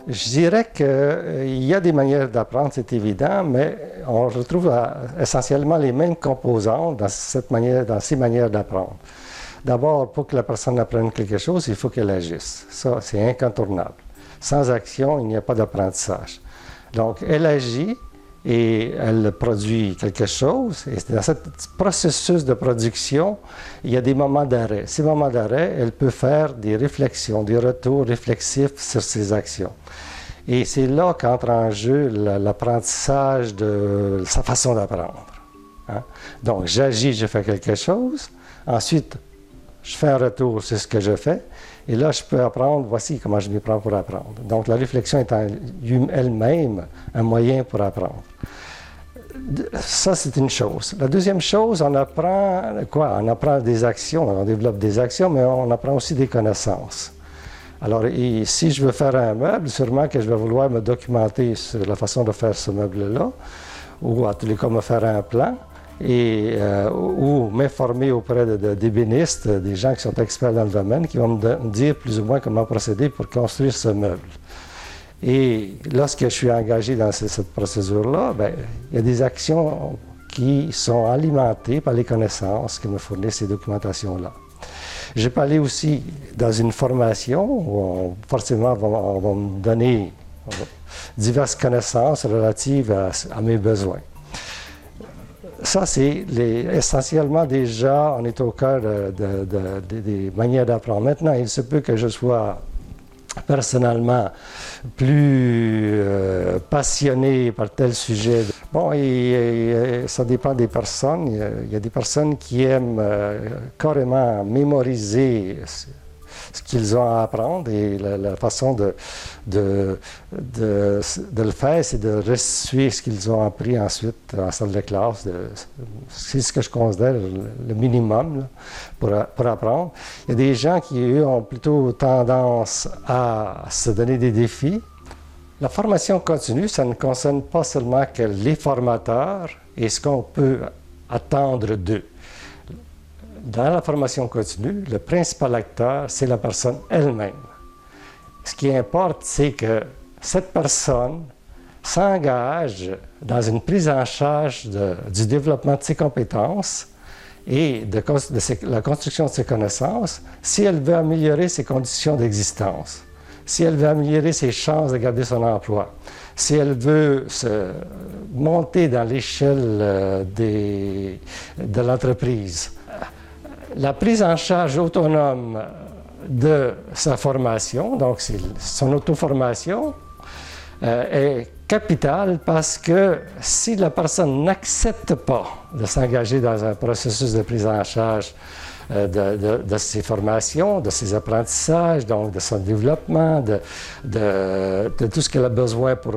Je dirais qu'il y a des manières d'apprendre, c'est évident, mais on retrouve essentiellement les mêmes composantes dans ces manières d'apprendre. D'abord, pour que la personne apprenne quelque chose, il faut qu'elle agisse. Ça, c'est incontournable. Sans action, il n'y a pas d'apprentissage. Donc, elle agit et elle produit quelque chose. Et dans ce processus de production, il y a des moments d'arrêt. Ces moments d'arrêt, elle peut faire des réflexions, des retours réflexifs sur ses actions. Et c'est là qu'entre en jeu l'apprentissage de sa façon d'apprendre. Hein? Donc, j'agis, je fais quelque chose. Ensuite, je fais un retour sur ce que je fais. Et là, je peux apprendre, voici comment je m'y prends pour apprendre. Donc, la réflexion est en elle-même un moyen pour apprendre. Ça, c'est une chose. La deuxième chose, on apprend quoi? On apprend des actions, on développe des actions, mais on apprend aussi des connaissances. Alors, si je veux faire un meuble, sûrement que je vais vouloir me documenter sur la façon de faire ce meuble-là, ou à tous les cas me faire un plan, ou m'informer auprès d'ébénistes, des gens qui sont experts dans le domaine, qui vont me dire plus ou moins comment procéder pour construire ce meuble. Et lorsque je suis engagé dans cette procédure-là, bien, il y a des actions qui sont alimentées par les connaissances que me fournissent ces documentations-là. Je peux aller aussi dans une formation où forcément on va me donner diverses connaissances relatives à mes besoins. Ça, c'est essentiellement déjà, on est au cœur des manières d'apprendre. Maintenant, il se peut que je sois personnellement plus passionné par tel sujet. Bon, ça dépend des personnes. Il y a des personnes qui aiment carrément mémoriser ce qu'ils ont à apprendre et la façon de le faire, c'est de restituer ce qu'ils ont appris ensuite en salle de classe. C'est ce que je considère le minimum là, pour apprendre. Il y a des gens qui, eux, ont plutôt tendance à se donner des défis. La formation continue, ça ne concerne pas seulement que les formateurs et ce qu'on peut attendre d'eux. Dans la formation continue, le principal acteur, c'est la personne elle-même. Ce qui importe, c'est que cette personne s'engage dans une prise en charge du développement de ses compétences et de la construction de ses connaissances si elle veut améliorer ses conditions d'existence, si elle veut améliorer ses chances de garder son emploi, si elle veut monter dans l'échelle de l'entreprise. La prise en charge autonome de sa formation, donc c'est son auto-formation, est capitale parce que si la personne n'accepte pas de s'engager dans un processus de prise en charge de ses formations, de ses apprentissages, donc de son développement, de tout ce qu'elle a besoin pour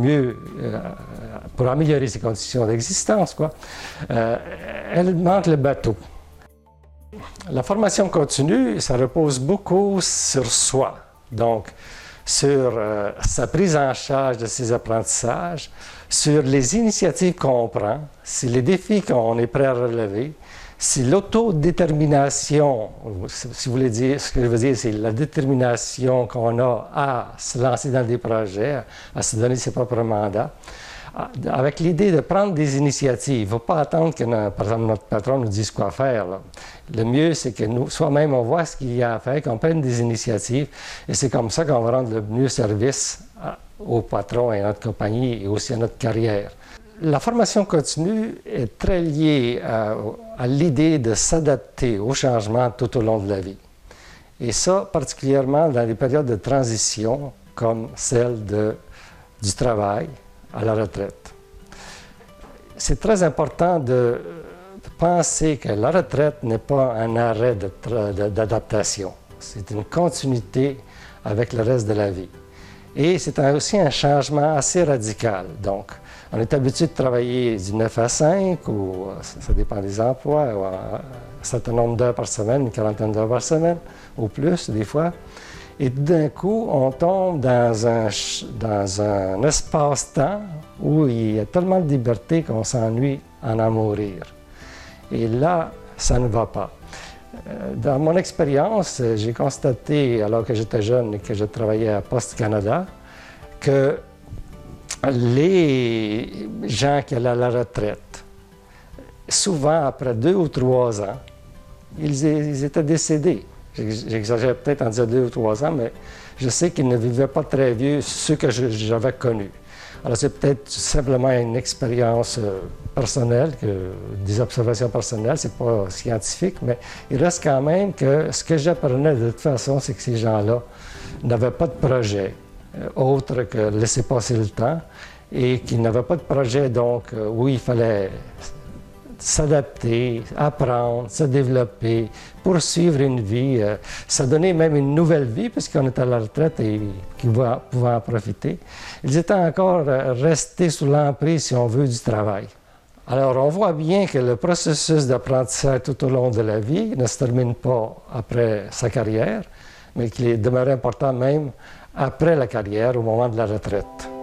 pour améliorer ses conditions d'existence, elle manque le bateau. La formation continue, ça repose beaucoup sur soi, donc sur sa prise en charge de ses apprentissages, sur les initiatives qu'on prend, sur les défis qu'on est prêt à relever, c'est l'autodétermination, si vous voulez dire, ce que je veux dire, c'est la détermination qu'on a à se lancer dans des projets, à se donner ses propres mandats, avec l'idée de prendre des initiatives. Il ne faut pas attendre que, par exemple, notre patron nous dise quoi faire. Là. Le mieux, c'est que nous, soi-même, on voit ce qu'il y a à faire, qu'on prenne des initiatives, et c'est comme ça qu'on va rendre le mieux service au patron et à notre compagnie et aussi à notre carrière. La formation continue est très liée à l'idée de s'adapter aux changements tout au long de la vie. Et ça, particulièrement dans les périodes de transition, comme celle du travail à la retraite. C'est très important de penser que la retraite n'est pas un arrêt d'adaptation. C'est une continuité avec le reste de la vie. Et c'est aussi un changement assez radical. Donc, on est habitué de travailler du 9 à 5, ou ça dépend des emplois, ou un certain nombre d'heures par semaine, une quarantaine d'heures par semaine, ou plus des fois. Et d'un coup, on tombe dans un espace-temps où il y a tellement de liberté qu'on s'ennuie à en mourir. Et là, ça ne va pas. Dans mon expérience, j'ai constaté, alors que j'étais jeune et que je travaillais à Poste Canada, que les gens qui allaient à la retraite, souvent après 2 ou 3 ans, ils étaient décédés. J'exagère peut-être en disant 2 ou 3 ans, mais je sais qu'ils ne vivaient pas très vieux, ceux que j'avais connus. Alors c'est peut-être simplement une expérience personnelle, des observations personnelles, c'est pas scientifique, mais il reste quand même que ce que j'apprenais de toute façon, c'est que ces gens-là n'avaient pas de projet autre que laisser passer le temps et qu'ils n'avaient pas de projet donc où il fallait s'adapter, apprendre, se développer, poursuivre une vie, se donner même une nouvelle vie puisqu'on est à la retraite et qu'ils pouvaient en profiter. Ils étaient encore restés sous l'emprise, si on veut, du travail. Alors on voit bien que le processus d'apprentissage tout au long de la vie ne se termine pas après sa carrière, mais qu'il est demeuré important même après la carrière, au moment de la retraite.